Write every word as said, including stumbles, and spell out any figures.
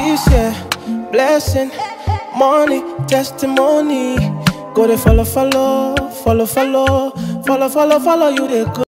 peace, yeah, blessing, money, testimony. Go to follow, follow, follow, follow, follow, follow, follow you they go.